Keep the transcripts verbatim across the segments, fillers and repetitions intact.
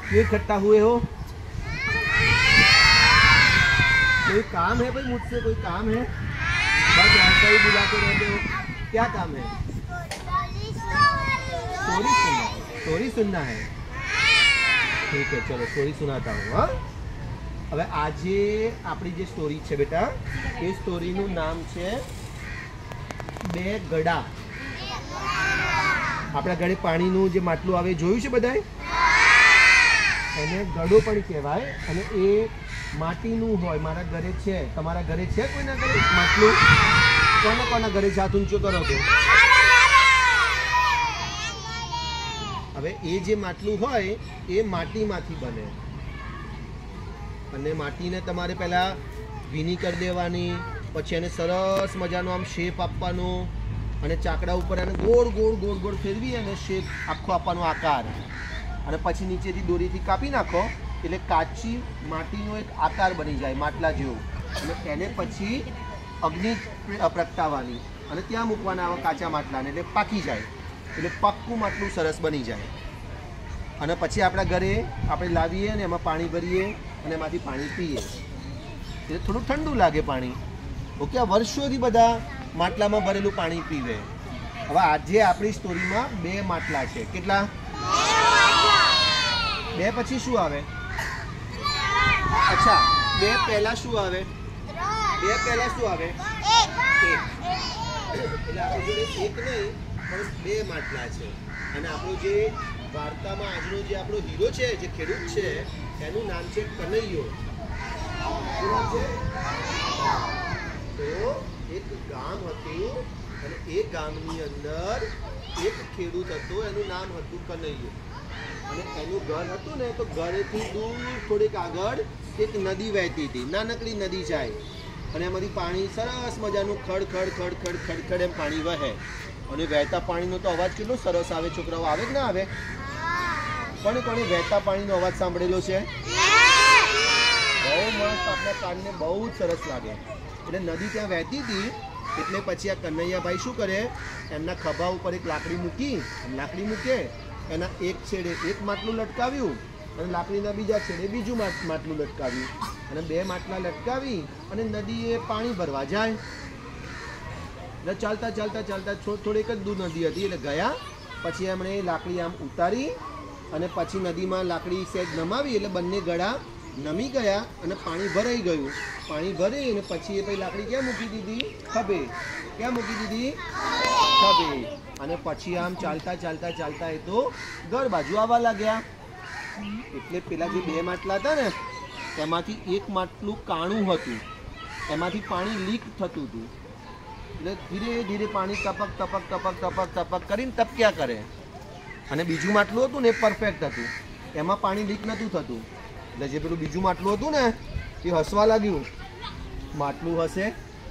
क्यों इकट्ठा हुए हो? कोई काम है भाई मुझसे? कोई काम है? बस ऐसा ही बुलाते रहते हो। क्या काम है? स्टोरी सुनना है। स्टोरी सुनना है, ठीक है, चलो स्टोरी सुनाता हूँ। हाँ, હવે આજે આપણી જે સ્ટોરી છે બેટા, એ સ્ટોરીનું નામ છે બે ગડા. આપણા ઘરે પાણીનું જે માટલું આવે જોયું છે બધાએ? એને ગડો પણ કહેવાય અને એ માટીનું હોય. મારા ઘરે છે, તમારા ઘરે છે કોઈના ઘરે માટલું? કોના કોના ઘરે છે? હાથ ઊંચો કરો તો. હવે એ જે માટલું હોય એ માટીમાંથી બને અને માટીને તમારે પહેલાં ભીની કરી દેવાની, પછી એને સરસ મજાનો આમ શેપ આપવાનો અને ચાકડા ઉપર એને ગોળ ગોળ ગોળ ગોળ ફેરવી અને શેપ આખો આપવાનો આકાર, અને પછી નીચેથી દોરીથી કાપી નાખો એટલે કાચી માટીનો એક આકાર બની જાય માટલા જેવો. અને એને પછી અગ્નિ પ્રગટાવવાની અને ત્યાં મૂકવાના આવા કાચા માટલાને, એટલે પાકી જાય, એટલે પાક્કું માટલું સરસ બની જાય. અને પછી આપણા ઘરે આપણે લાવીએ અને એમાં પાણી ભરીએ અને એમાંથી પાણી પીએ. એટલે થોડું ઠંડુ લાગે પાણી. ઓકે, વર્ષોથી બધા માટલામાં ભરેલું પાણી પીવે. હવે આજે આપણી સ્ટોરીમાં બે માટલા છે. કેટલા? બે પછી શું આવે? અચ્છા, બે પહેલા શું આવે? બે પહેલા શું આવે? એક. એટલે આપણી જોડે એક નહીં પણ બે માટલા છે. અને આપણું જે વાર્તામાં આજનો જે આપણો હીરો છે, જે ખેડૂત છે, એનું નામ છે કનૈયો. શું નામ છે? તો એક ગામ હતું અને એ ગામની અંદર એક ખેડૂત હતો, એનું નામ હતું કનૈયો. અને એનું ઘર હતું ને, તો ઘરેથી દૂર થોડીક આગળ એક નદી વહેતી હતી, નાનકડી નદી જાય અને એમાંથી પાણી સરસ મજાનું ખડ ખડ ખડ ખડ ખડ ખડ એમ પાણી વહે. અને વહેતા પાણીનો તો અવાજ કેટલો સરસ આવે, છોકરાઓ આવે કે ના આવે? કોને કોને વહેતા પાણીનો અવાજ સાંભળેલો છે? બહુ મસ્ત, આપણા કાનને બહુ જ સરસ લાગે. એટલે નદી ત્યાં વહેતી હતી એટલે પછી આ કનૈયાભાઈ શું કરે, એમના ખભા ઉપર એક લાકડી મૂકી, લાકડી મૂકે, એના એક છેડે એક માટલું લટકાવ્યું અને લાકડીના બીજા છેડે બીજું માટલું લટકાવ્યું અને બે માટલા લટકાવી અને નદીએ પાણી ભરવા જાય. એટલે ચાલતા ચાલતા ચાલતા થોડીક જ દૂર નદી હતી એટલે ગયા. પછી એમણે લાકડી આમ ઉતારી અને પછી નદીમાં લાકડી સેજ નમાવી એટલે બંને ગળા નમી ગયા અને પાણી ભરાઈ ગયું. પાણી ભરી અને પછી એ પછી લાકડી ક્યાં મૂકી દીધી? ખભે. ક્યાં મૂકી દીધી? ખભે. અને પછી આમ ચાલતા ચાલતા ચાલતા એ તો ઘર બાજુ આવવા લાગ્યા. એટલે પેલા જે બે માટલા હતા ને એમાંથી એક માટલું કાણું હતું, એમાંથી પાણી લીક થતું હતું. એટલે ધીરે ધીરે પાણી ટપક ટપક ટપક ટપક ટપક કરીને ટપક્યા કરે. અને બીજું માટલું હતું ને એ પરફેક્ટ હતું, એમાં પાણી લીક નહોતું થતું. એટલે જે પેલું બીજું માટલું હતું ને એ હસવા લાગ્યું. માટલું હશે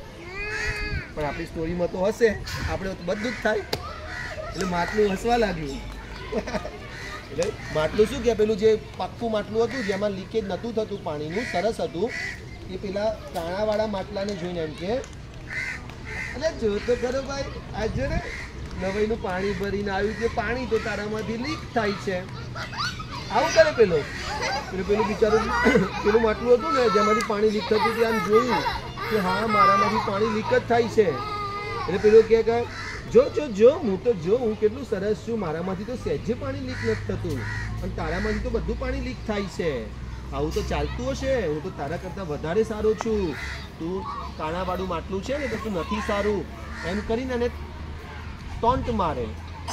પણ આપણી સ્ટોરીમાં તો હશે, આપણે તો બધું જ થાય. એટલે માટલું હસવા લાગ્યું. એટલે માટલું શું કે પેલું જે પાક્કું માટલું હતું જેમાં લીકેજ નહોતું થતું પાણીનું, સરસ હતું, એ પેલા કાણાવાળા માટલાને જોઈને એમ કે, એટલે જો તો ખરો ભાઈ, આ જો ને નવાઈનું પાણી ભરીને આવ્યું છે, પાણી તો તારામાંથી લીક થાય છે. આવું કરે પેલો. એટલે પેલું બિચારું પેલું માટલું હતું ને જેમાંથી પાણી લીક થતું હતું, આમ જોયું કે હા મારામાંથી પાણી લીક જ થાય છે. એટલે પેલું કહે કે જો જો જો હું તો જો હું કેટલું સરસ છું, મારામાંથી તો સહેજે પાણી લીક નથી થતું અને તારામાંથી તો બધું પાણી લીક થાય છે. આવું તો ચાલતું હશે, હું તો તારા કરતાં વધારે સારો છું, તું કાણાવાળું માટલું છે ને તો તું નથી સારું, એમ કરીને એને ટોન્ટ મારે,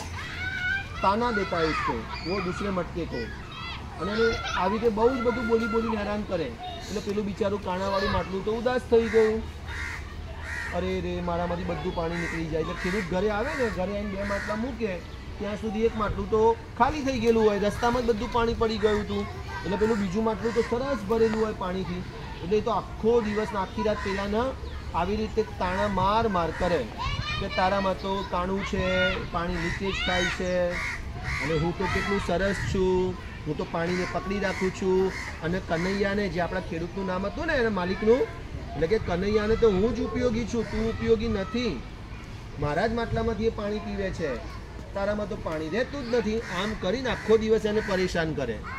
તાના દેતા है उसको, वो दूसरे मटके को. અને એને આવી રીતે બહુ જ બધું બોલી બોલીને હેરાન કરે. એટલે પેલું બિચારું કાણાવાળું માટલું તો ઉદાસ થઈ ગયું. અરે રે મારામાંથી બધું પાણી નીકળી જાય. એટલે ખેડૂત ઘરે આવે ને, ઘરે આવીને બે માટલા મૂકે ત્યાં સુધી એક માટલું તો ખાલી થઈ ગયેલું હોય, રસ્તામાં જ બધું પાણી પડી ગયું હતું. એટલે પેલું બીજું માટલું તો સરસ ભરેલું હોય પાણીથી. એટલે એ તો આખો દિવસ આખી રાત પહેલાં આવી રીતે તાણા માર માર કરે કે તારામાં તો કાણું છે, પાણી લીકેજ થાય છે અને હું તો કેટલું સરસ છું, હું તો પાણીને પકડી રાખું છું. અને કનૈયાને, જે આપણા ખેડૂતનું નામ હતું ને એના માલિકનું, એટલે કે કનૈયાને તો હું જ ઉપયોગી છું, તું ઉપયોગી નથી, મારા જ માટલામાંથી એ પાણી પીવે છે, તારામાં તો પાણી રહેતું જ નથી. આમ કરીને આખો દિવસ એને પરેશાન કરે.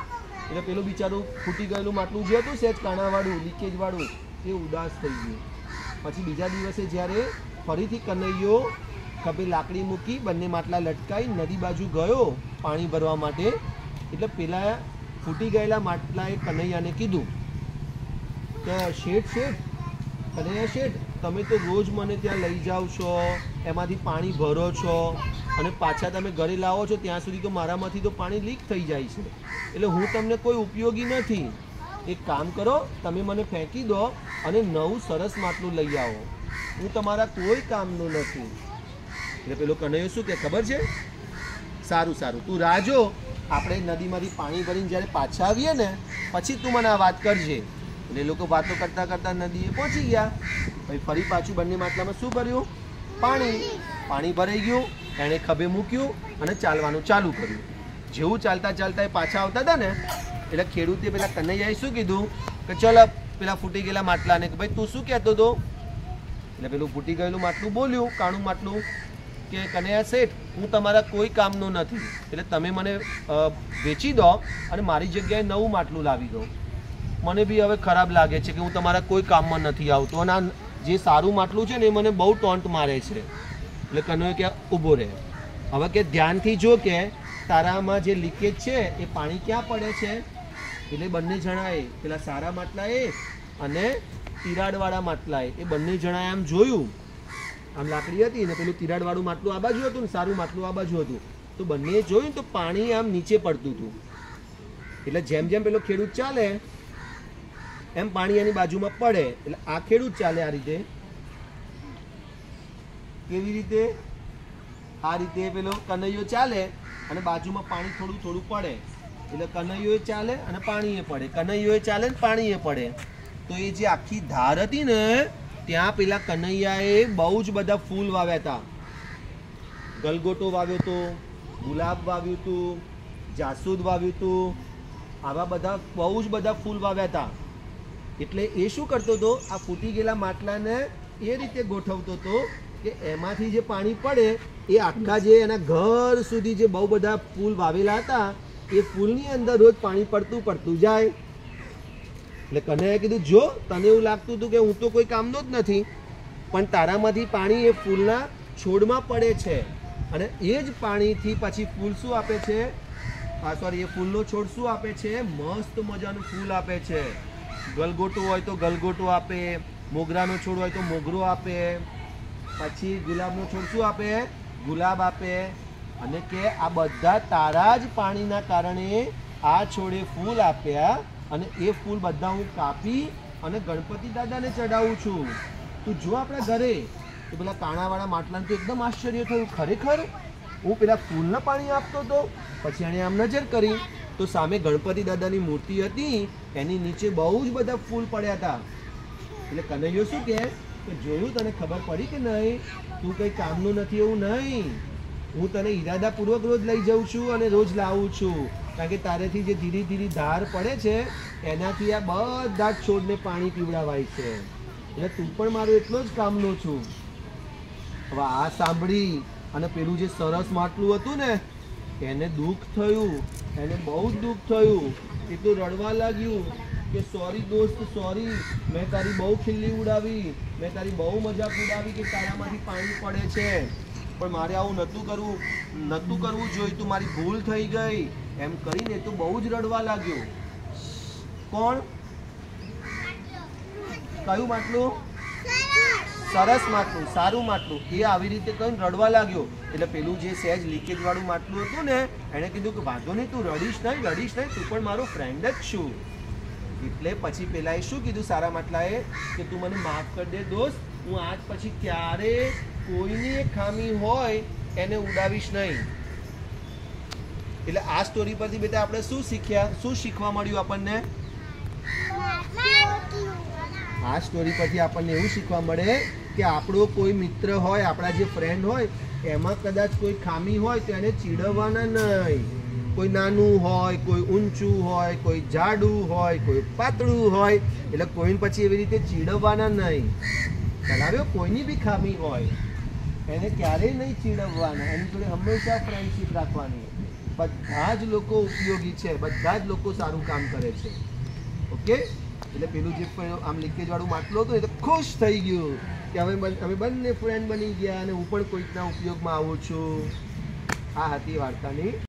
એટલે પેલું બિચારું ફૂટી ગયેલું માટલું જે હતું સેજ કાણાવાળું લીકેજવાળું એ ઉદાસ થઈ ગયું. પછી બીજા દિવસે જ્યારે ફરીથી કનૈયો ખભે લાકડી મૂકી બંને માટલા લટકાઈ નદી બાજુ ગયો પાણી ભરવા માટે, એટલે પેલા ફૂટી ગયેલા માટલાએ કનૈયાને કીધું કે શેઠ શેઠ કનૈયા શેઠ, તમે તો રોજ મને ત્યાં લઈ જાઓ છો, એમાંથી પાણી ભરો છો અને પાછા તમે ઘરે લાવો છો ત્યાં સુધી તો મારામાંથી તો પાણી લીક થઈ જાય છે, એટલે હું તમને કોઈ ઉપયોગી નથી. એક કામ કરો, તમે મને ફેંકી દો અને નવું સરસ માટલું લઈ આવો, હું તમારા કોઈ કામનું નથી. એટલે પેલો કનૈયો શું કે ખબર છે, સારું સારું તું રાહ જો, આપણે નદીમાંથી પાણી ભરીને જ્યારે પાછા આવીએ ને પછી તું મને આ વાત કરજે. એટલે એ લોકો વાતો કરતાં કરતાં નદીએ પહોંચી ગયા. પછી ફરી પાછું બંને માટલામાં શું ભર્યું, પાણી. પાણી ભરાઈ ગયું, એણે ખભે મૂક્યું અને ચાલવાનું ચાલુ કર્યું. જેવું ચાલતા ચાલતા એ પાછા આવતા હતા ને એટલે ખેડૂતે પેલા કનૈયાએ શું કીધું કે ચલ પેલા ફૂટી ગયેલા માટલાને કે ભાઈ તું શું કહેતો હતો. એટલે પેલું ફૂટી ગયેલું માટલું બોલ્યું, કાણું માટલું, કે કનૈયા શેઠ હું તમારા કોઈ કામનો નથી, એટલે તમે મને વેચી દો અને મારી જગ્યાએ નવું માટલું લાવી દો. મને બી હવે ખરાબ લાગે છે કે હું તમારા કોઈ કામમાં નથી આવતો અને આ જે સારું માટલું છે ને એ મને બહુ ટોન્ટ મારે છે. એટલે કનૈયો કે ઊભો રહે, હવે કે ધ્યાનથી જો કે તારામાં જે લીકેજ છે એ પાણી ક્યાં પડે છે. એટલે બંને જણાએ પેલા સારા માટલાએ અને તિરાડવાળા માટલાએ એ બંને જણાએ આમ જોયું, આમ લાકડી હતી ને પેલું તિરાડવાળું માટલું આ બાજુ હતું ને સારું માટલું આ બાજુ હતું, તો બંને જોયું તો પાણી આમ નીચે પડતું હતું. એટલે જેમ જેમ પેલો ખેડૂત ચાલે એમ પાણી એની બાજુમાં પડે. એટલે આ ખેડૂત ચાલે આ રીતે, કેવી રીતે, આ રીતે પેલો કનૈયો ચાલે અને બાજુમાં પાણી થોડું થોડું પડે. એટલે કનૈયો ચાલે અને પાણીએ પડે, કનૈયો ચાલે ને પાણીએ પડે. તો એ જે આખી ધાર હતી ને ત્યાં પેલા કનૈયાએ બહુ જ બધા ફૂલ વાવ્યા હતા. ગલગોટો વાવ્યો હતો, ગુલાબ વાવ્યું હતું, જાસૂદ વાવ્યું હતું, આવા બધા બહુ જ બધા ફૂલ વાવ્યા હતા. એટલે એ શું કરતો હતો, આ ફૂટી ગયેલા માટલાને એ રીતે ગોઠવતો હતો કે એમાંથી જે પાણી પડે એ આખા જે એના ઘર સુધી જે બહુ બધા ફૂલ વાવેલા હતા એ ફૂલની અંદર રોજ પાણી પડતું પડતું જાય. એટલે કનૈયાએ કીધું જો તને એવું લાગતું હતું કે હું તો કોઈ કામનો જ નથી, પણ તારામાંથી પાણી એ ફૂલના છોડમાં પડે છે અને એ જ પાણીથી પછી ફૂલ શું આપે છે, આ સોરી એ ફૂલનો છોડ શું આપે છે, મસ્ત મજાનું ફૂલ આપે છે. ગલગોટો હોય તો ગલગોટો આપે, મોગરાનો છોડ હોય તો મોગરો આપે, પછી ગુલાબનો છોડ શું આપે, ગુલાબ આપે. અને કે આ બધા તારા જ પાણીના કારણે આ છોડે ફૂલ આપ્યા અને એ ફૂલ બધા હું કાપી અને ગણપતિ દાદાને ચડાવું છું. તું જો આપણા ઘરે તો પેલા કાણાવાળા માટલાને તો એકદમ આશ્ચર્ય થયું, ખરેખર હું પેલા ફૂલને પાણી આપતો હતો. પછી એણે આમ નજર કરી તો સામે ગણપતિ દાદાની મૂર્તિ હતી, એની નીચે બહુ જ બધા ફૂલ પડ્યા હતા. એટલે કનૈયો શું કહે કે જોયું, તને ખબર પડી કે નહીં, તું કંઈ કામનું નથી એવું નહીં, હું તને ઈરાદાપૂર્વક રોજ લઈ જાઉં છું અને રોજ લાવું છું, કારણ કે તારેથી જે ધીરે ધીરે ધાર પડે છે એનાથી આ બધા જ છોડને પાણી પીવડાવાય છે, એટલે તું પણ મારો એટલો જ કામનો છું. હવે આ સાંભળી અને પેલું જે સરસ માટલું હતું ને એને દુઃખ થયું, એને બહુ જ દુઃખ થયું. એ તો રડવા લાગ્યું કે સોરી દોસ્ત સોરી, મેં તારી બહુ ખિલ્લી ઉડાવી, મેં તારી બહુ મજાક ઉડાવી કે તારામાંથી પાણી પડે છે, પણ મારે આવું નહોતું કરવું, નહોતું કરવું જોઈએ, તું મારી ભૂલ થઈ ગઈ એમ કરીને તો બહુ જ રડવા લાગ્યો. કોણ? કયું માટલું? સરસ માટલું, સારું માટલું. એ આવી રીતે કહીને રડવા લાગ્યો. એટલે પેલું જે સહેજ લીકેજ વાળું માટલું હતું ને એણે કીધું કે વાંધો નહીં, તું રડીશ નહીં, રડીશ નહીં, તું પણ મારો ફ્રેન્ડ જ છું. એટલે પછી પેલાએ શું કીધું સારા માટલાએ કે તું મને માફ કરી દે દોસ્ત, હું આજ પછી ક્યારે કોઈની ખામી હોય એને ઉડાવીશ નહીં. એટલે આ સ્ટોરી પરથી બેટા આપણે શું શીખ્યા, શું શીખવા મળ્યું આપણને? આ સ્ટોરી પરથી આપણને એવું શીખવા મળે કે આપણો કોઈ મિત્ર હોય, આપણા જે ફ્રેન્ડ હોય એમાં કદાચ કોઈ ખામી હોય તો એને ચીડવવાના નહીં. કોઈ નાનું હોય, કોઈ ઊંચું હોય, કોઈ જાડું હોય, કોઈ પાતળું હોય, એટલે કોઈને પછી એવી રીતે ચીડવવાના નહીં. ચલાવ્યો કોઈની બી ખામી હોય એને ક્યારેય નહીં ચીડવવાના, એની જોડે હંમેશા ફ્રેન્ડશીપ રાખવાની. બધા જ લોકો ઉપયોગી છે, બધા જ લોકો સારું કામ કરે છે. ઓકે, એટલે પેલું જે આમ લીકેજ વાળું માટલું હતું એ તો ખુશ થઈ ગયું કે હવે અમે બંને ફ્રેન્ડ બની ગયા અને હું પણ કોઈકના ઉપયોગમાં આવું છું. આ હતી વાર્તાની